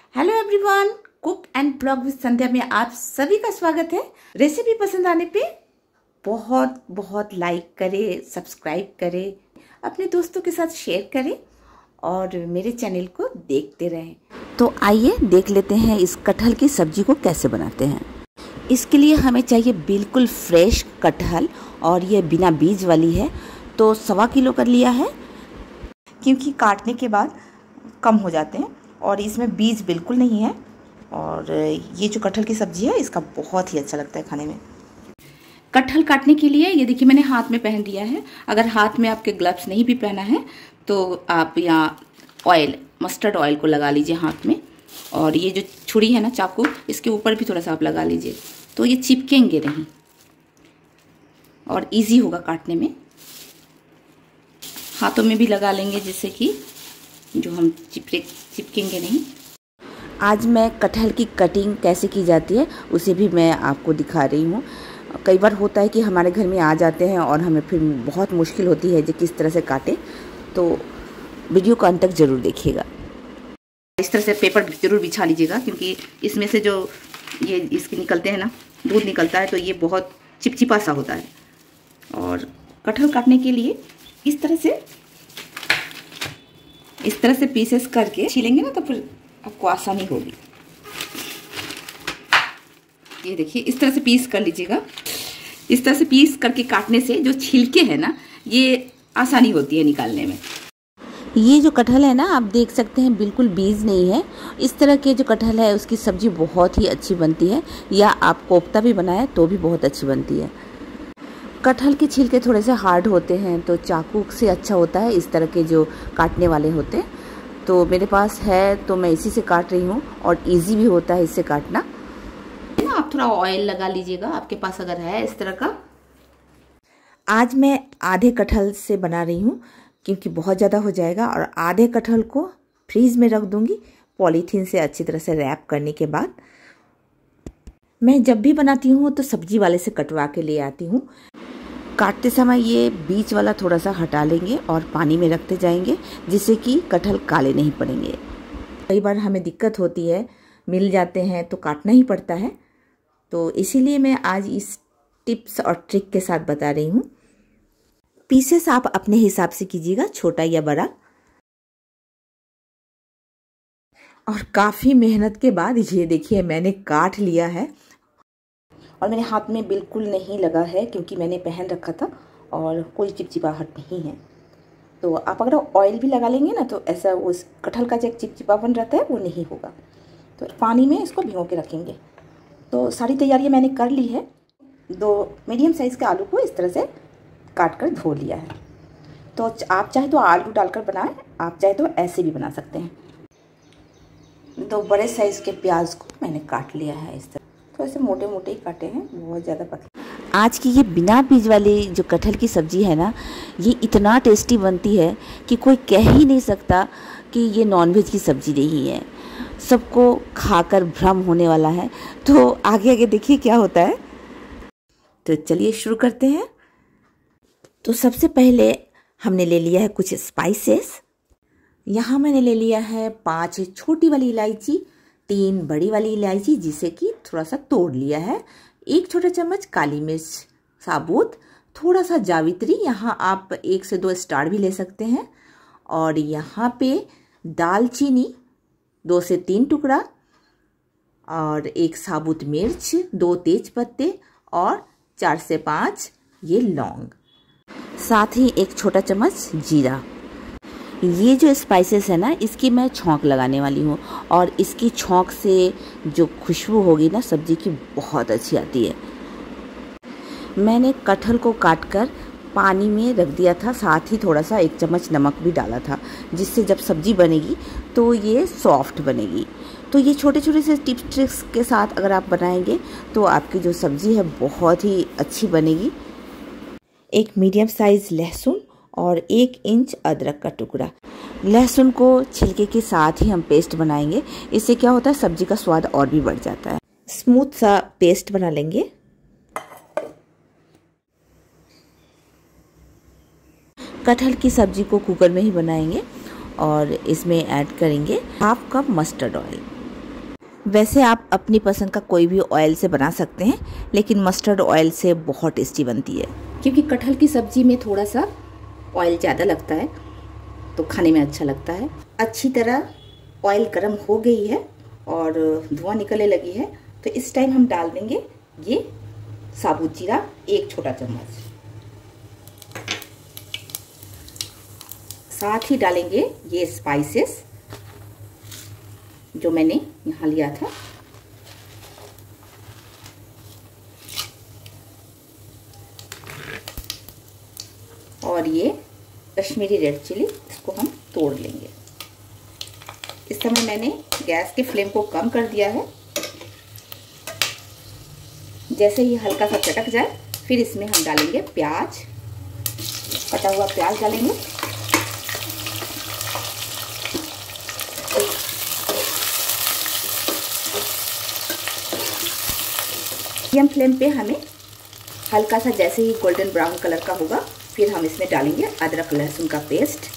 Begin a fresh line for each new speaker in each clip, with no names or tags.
Hello everyone, cook and blog with Sandhya में आप सभी का स्वागत है। रेसिपी पसंद आने पे बहुत बहुत लाइक करें, सब्सक्राइब करें, अपने दोस्तों के साथ शेयर करें और मेरे चैनल को देखते रहें। तो आइए देख लेते हैं इस कटहल की सब्जी को कैसे बनाते हैं। इसके लिए हमें चाहिए बिल्कुल फ्रेश कटहल और ये बिना बीज वाली है, तो 1.25 किलो कर लिया है क्योंकि काटने के बाद कम हो जाते हैं और इसमें बीज बिल्कुल नहीं है। और ये जो कटहल की सब्ज़ी है इसका बहुत ही अच्छा लगता है खाने में। कटहल काटने के लिए ये देखिए मैंने हाथ में पहन लिया है। अगर हाथ में आपके ग्लव्स नहीं भी पहना है तो आप यहाँ ऑयल, मस्टर्ड ऑयल को लगा लीजिए हाथ में। और ये जो छुरी है ना, चाकू, इसके ऊपर भी थोड़ा सा आप लगा लीजिए तो ये चिपकेंगे नहीं और इजी होगा काटने में। हाथों में भी लगा लेंगे जिससे कि जो हम चिपकेंगे नहीं। आज मैं कटहल की कटिंग कैसे की जाती है उसे भी मैं आपको दिखा रही हूँ। कई बार होता है कि हमारे घर में आ जाते हैं और हमें फिर बहुत मुश्किल होती है कि किस तरह से काटें, तो वीडियो को अंत तक ज़रूर देखिएगा। इस तरह से पेपर ज़रूर बिछा लीजिएगा क्योंकि इसमें से जो ये इसके निकलते हैं ना, दूध निकलता है, तो ये बहुत चिपचिपा सा होता है। और कटहल काटने के लिए इस तरह से पीसेस करके छीलेंगे ना तो फिर आपको आसानी होगी। ये देखिए इस तरह से पीस कर लीजिएगा। इस तरह से पीस करके काटने से जो छिलके हैं ना, ये आसानी होती है निकालने में। ये जो कटहल है ना, आप देख सकते हैं बिल्कुल बीज नहीं है। इस तरह के जो कटहल है उसकी सब्जी बहुत ही अच्छी बनती है, या आप कोफ्ता भी बनाए तो भी बहुत अच्छी बनती है। कटहल के छिलके थोड़े से हार्ड होते हैं तो चाकू से अच्छा होता है इस तरह के जो काटने वाले होते हैं। तो मेरे पास है तो मैं इसी से काट रही हूँ और इजी भी होता है इससे काटना। आप थोड़ा ऑयल लगा लीजिएगा आपके पास अगर है इस तरह का। आज मैं आधे कटहल से बना रही हूँ क्योंकि बहुत ज़्यादा हो जाएगा, और आधे कटहल को फ्रीज में रख दूँगी पॉलीथीन से अच्छी तरह से रैप करने के बाद। मैं जब भी बनाती हूँ तो सब्जी वाले से कटवा के ले आती हूँ। काटते समय ये बीच वाला थोड़ा सा हटा लेंगे और पानी में रखते जाएंगे जिससे कि कटहल काले नहीं पड़ेंगे। कई बार हमें दिक्कत होती है, मिल जाते हैं तो काटना ही पड़ता है, तो इसीलिए मैं आज इस टिप्स और ट्रिक के साथ बता रही हूँ। पीसेस आप अपने हिसाब से कीजिएगा, छोटा या बड़ा। और काफ़ी मेहनत के बाद ये देखिए मैंने काट लिया है और मेरे हाथ में बिल्कुल नहीं लगा है क्योंकि मैंने पहन रखा था और कोई चिपचिपाहट नहीं है। तो आप अगर ऑयल भी लगा लेंगे ना तो ऐसा उस कटहल का जो चिपचिपापन रहता है वो नहीं होगा। तो पानी में इसको भिगो के रखेंगे। तो सारी तैयारियां मैंने कर ली है। 2 मीडियम साइज़ के आलू को इस तरह से काट कर धो लिया है। तो आप चाहे तो आलू डालकर बनाएं, आप चाहे तो ऐसे भी बना सकते हैं। 2 बड़े साइज़ के प्याज को मैंने काट लिया है इस तरह, तो ऐसे मोटे मोटे ही काटे हैं, बहुत ज़्यादा पतले। आज की ये बिना बीज वाली जो कटहल की सब्ज़ी है ना, ये इतना टेस्टी बनती है कि कोई कह ही नहीं सकता कि ये नॉनवेज की सब्ज़ी नहीं है। सबको खाकर भ्रम होने वाला है। तो आगे आगे देखिए क्या होता है। तो चलिए शुरू करते हैं। तो सबसे पहले हमने ले लिया है कुछ स्पाइसेस। यहाँ मैंने ले लिया है 5 छोटी वाली इलायची, 3 बड़ी वाली इलायची जिसे कि थोड़ा सा तोड़ लिया है, 1 छोटा चम्मच काली मिर्च साबुत, थोड़ा सा जावित्री, यहाँ आप 1 से 2 स्टार भी ले सकते हैं। और यहाँ पे दालचीनी 2 से 3 टुकड़ा, और 1 साबुत मिर्च, 2 तेज पत्ते और 4 से 5 ये लौंग, साथ ही 1 छोटा चम्मच जीरा। ये जो स्पाइसेस है ना, इसकी मैं छौंक लगाने वाली हूँ और इसकी छौंक से जो खुशबू होगी ना सब्जी की, बहुत अच्छी आती है। मैंने कटहल को काटकर पानी में रख दिया था, साथ ही थोड़ा सा 1 चम्मच नमक भी डाला था जिससे जब सब्जी बनेगी तो ये सॉफ्ट बनेगी। तो ये छोटे छोटे से टिप्स ट्रिक्स के साथ अगर आप बनाएंगे तो आपकी जो सब्ज़ी है बहुत ही अच्छी बनेगी। 1 मीडियम साइज़ लहसुन और 1 इंच अदरक का टुकड़ा। लहसुन को छिलके के साथ ही हम पेस्ट बनाएंगे, इससे क्या होता है सब्जी का स्वाद और भी बढ़ जाता है। स्मूथ सा पेस्ट बना लेंगे। कटहल की सब्जी को कुकर में ही बनाएंगे और इसमें ऐड करेंगे 1/2 कप मस्टर्ड ऑयल। वैसे आप अपनी पसंद का कोई भी ऑयल से बना सकते हैं, लेकिन मस्टर्ड ऑयल से बहुत टेस्टी बनती है, क्योंकि कटहल की सब्ज़ी में थोड़ा सा ऑयल ज़्यादा लगता है तो खाने में अच्छा लगता है। अच्छी तरह ऑयल गर्म हो गई है और धुआं निकलने लगी है, तो इस टाइम हम डाल देंगे ये साबुत जीरा 1 छोटा चम्मच। साथ ही डालेंगे ये स्पाइसेस जो मैंने यहाँ लिया था। और ये कश्मीरी रेड चिली, इसको हम तोड़ लेंगे। इस समय मैंने गैस के फ्लेम को कम कर दिया है। जैसे ही हल्का सा चटक जाए फिर इसमें हम डालेंगे प्याज, कटा हुआ प्याज डालेंगे। मीडियम फ्लेम पे हमें हल्का सा जैसे ही गोल्डन ब्राउन कलर का होगा फिर हम इसमें डालेंगे अदरक लहसुन का पेस्ट।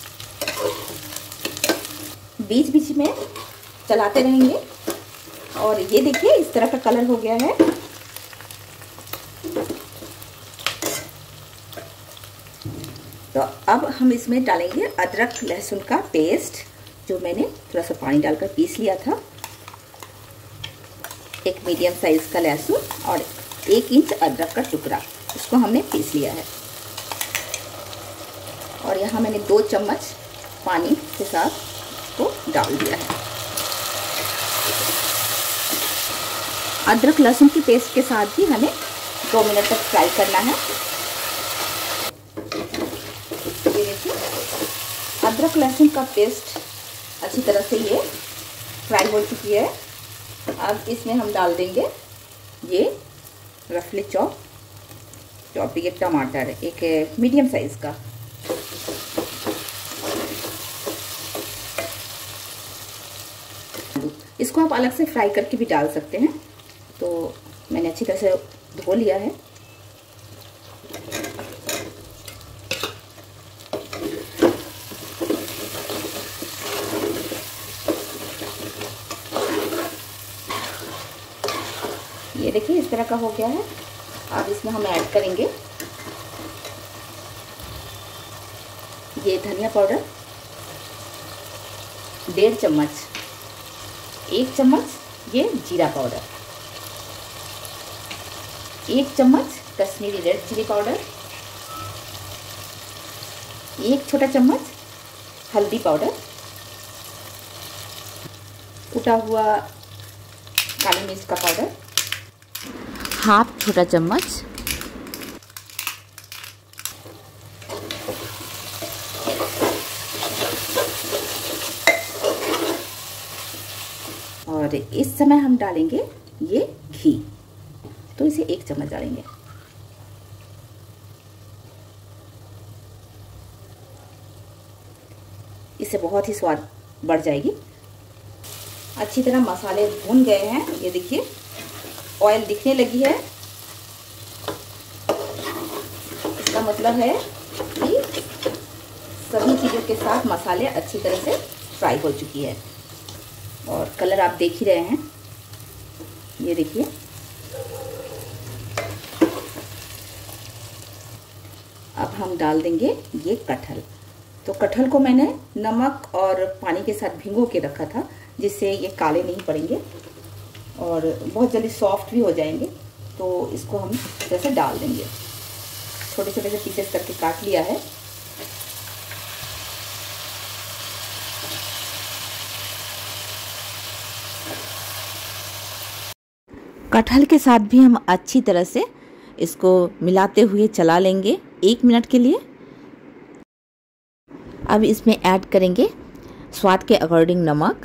बीच बीच में चलाते रहेंगे और ये देखिए इस तरह का कलर हो गया है। तो अब हम इसमें डालेंगे अदरक लहसुन का पेस्ट जो मैंने थोड़ा सा पानी डालकर पीस लिया था। 1 मीडियम साइज का लहसुन और 1 इंच अदरक का टुकड़ा, इसको हमने पीस लिया है। और यहाँ मैंने 2 चम्मच पानी के साथ इसको डाल दिया है। अदरक लहसुन की पेस्ट के साथ भी हमें 2 मिनट तक फ्राई करना है। ये देखिए अदरक लहसुन का पेस्ट अच्छी तरह से ये फ्राई हो चुकी है। अब इसमें हम डाल देंगे ये रफली चॉप ये टमाटर, एक मीडियम साइज का। इसको आप अलग से फ्राई करके भी डाल सकते हैं। तो मैंने अच्छी तरह से धो लिया है। ये देखिए इस तरह का हो गया है। अब इसमें हम ऐड करेंगे ये धनिया पाउडर 1.5 चम्मच, 1 चम्मच ये जीरा पाउडर, 1 चम्मच कश्मीरी रेड चिली पाउडर, 1 छोटा चम्मच हल्दी पाउडर, कुटा हुआ काली मिर्च का पाउडर, 1/2 छोटा चम्मच और इस समय हम डालेंगे ये घी, तो इसे 1 चम्मच डालेंगे। इससे बहुत ही स्वाद बढ़ जाएगी। अच्छी तरह मसाले भून गए हैं। ये देखिए ऑयल दिखने लगी है, इसका मतलब है कि सभी चीज़ों के साथ मसाले अच्छी तरह से फ्राई हो चुकी है। और कलर आप देख ही रहे हैं, ये देखिए। अब हम डाल देंगे ये कटहल। तो कटहल को मैंने नमक और पानी के साथ भिगो के रखा था, जिससे ये काले नहीं पड़ेंगे और बहुत जल्दी सॉफ्ट भी हो जाएंगे। तो इसको हम जैसे डाल देंगे, छोटे छोटे से पीसेस करके काट लिया है। कटहल के साथ भी हम अच्छी तरह से इसको मिलाते हुए चला लेंगे 1 मिनट के लिए। अब इसमें ऐड करेंगे स्वाद के अकॉर्डिंग नमक,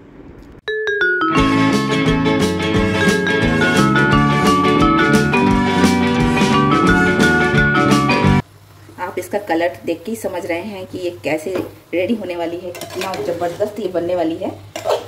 आप इसका कलर देख के ही समझ रहे हैं कि ये कैसे रेडी होने वाली है, कितना ज़बरदस्त ये बनने वाली है।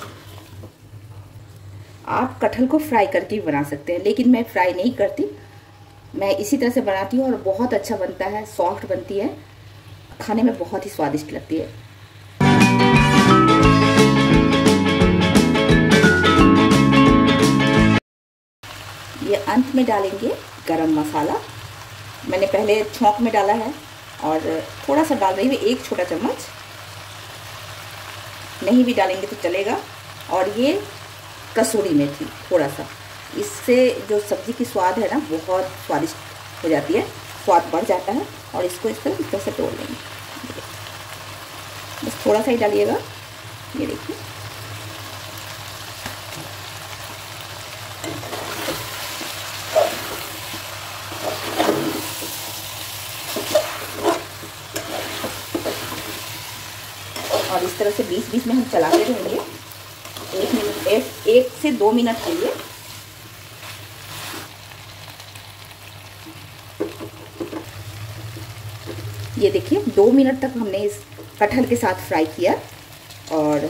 आप कटहल को फ्राई करके भी बना सकते हैं, लेकिन मैं फ्राई नहीं करती, मैं इसी तरह से बनाती हूँ और बहुत अच्छा बनता है, सॉफ्ट बनती है, खाने में बहुत ही स्वादिष्ट लगती है। अंत में डालेंगे गरम मसाला। मैंने पहले छौंक में डाला है और थोड़ा सा डाल रही हूँ, 1 छोटा चम्मच, नहीं भी डालेंगे तो चलेगा। और ये कसूरी मेथी थोड़ा सा, इससे जो सब्ज़ी की स्वाद है ना बहुत स्वादिष्ट हो जाती है, स्वाद बढ़ जाता है। और इसको इस तरह से तोड़ लेंगे, बस थोड़ा सा ही डालिएगा। ये देखिए, और इस तरह से बीच बीच में हम चलाते रहेंगे 1 से 2 मिनट के लिए। ये देखिए 2 मिनट तक हमने इस कटहल के साथ फ्राई किया और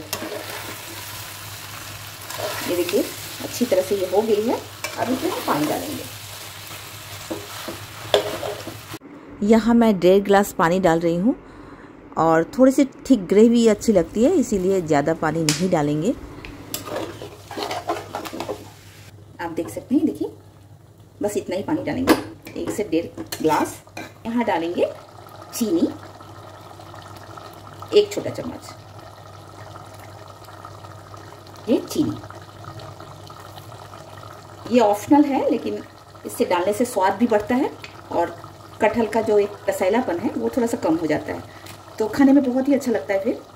ये देखिए अच्छी तरह से ये हो गई है। अब इसमें हम पानी डालेंगे। यहाँ मैं 1.5 गिलास पानी डाल रही हूँ और थोड़ी सी थिक ग्रेवी अच्छी लगती है, इसीलिए ज़्यादा पानी नहीं डालेंगे। आप देख सकते हैं, देखिए बस इतना ही पानी डालेंगे, 1 से 1.5 गिलास। यहाँ डालेंगे चीनी, 1 छोटा चम्मच, ये चीनी। ये ऑप्शनल है, लेकिन इससे डालने से स्वाद भी बढ़ता है और कटहल का जो एक कसैलापन है वो थोड़ा सा कम हो जाता है, तो खाने में बहुत ही अच्छा लगता है। फिर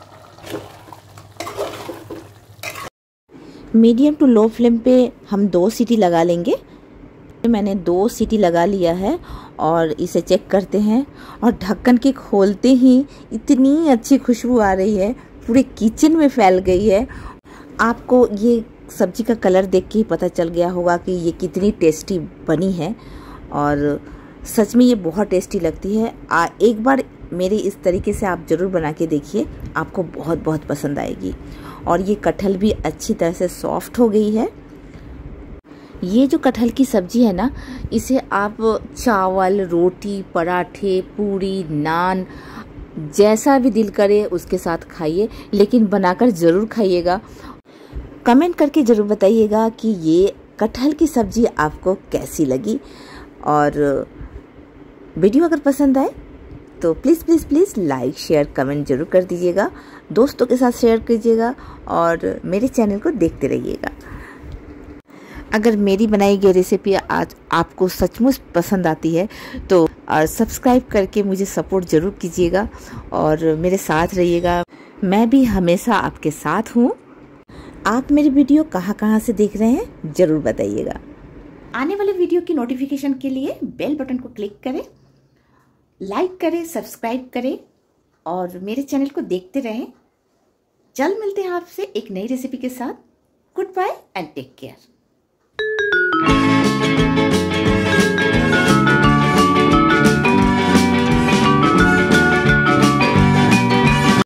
मीडियम टू लो फ्लेम पे हम 2 सीटी लगा लेंगे। मैंने 2 सीटी लगा लिया है और इसे चेक करते हैं। और ढक्कन के खोलते ही इतनी अच्छी खुशबू आ रही है, पूरे किचन में फैल गई है। आपको ये सब्जी का कलर देख के ही पता चल गया होगा कि ये कितनी टेस्टी बनी है और सच में ये बहुत टेस्टी लगती है। एक बार मेरे इस तरीके से आप ज़रूर बना के देखिए, आपको बहुत बहुत पसंद आएगी। और ये कटहल भी अच्छी तरह से सॉफ्ट हो गई है। ये जो कटहल की सब्ज़ी है ना, इसे आप चावल, रोटी, पराठे, पूरी, नान, जैसा भी दिल करे उसके साथ खाइए, लेकिन बनाकर ज़रूर खाइएगा। कमेंट करके ज़रूर बताइएगा कि ये कटहल की सब्ज़ी आपको कैसी लगी। और वीडियो अगर पसंद आए तो please please please like, share, comment ज़रूर कर दीजिएगा। दोस्तों के साथ शेयर कीजिएगा और मेरे चैनल को देखते रहिएगा। अगर मेरी बनाई गई रेसिपी आज आपको सचमुच पसंद आती है तो सब्सक्राइब करके मुझे सपोर्ट ज़रूर कीजिएगा और मेरे साथ रहिएगा। मैं भी हमेशा आपके साथ हूँ। आप मेरी वीडियो कहाँ से देख रहे हैं ज़रूर बताइएगा। आने वाले वीडियो की नोटिफिकेशन के लिए बेल बटन को क्लिक करें, लाइक करें, सब्सक्राइब करें और मेरे चैनल को देखते रहें। जल्द मिलते हैं आपसे एक नई रेसिपी के साथ। Goodbye and take care.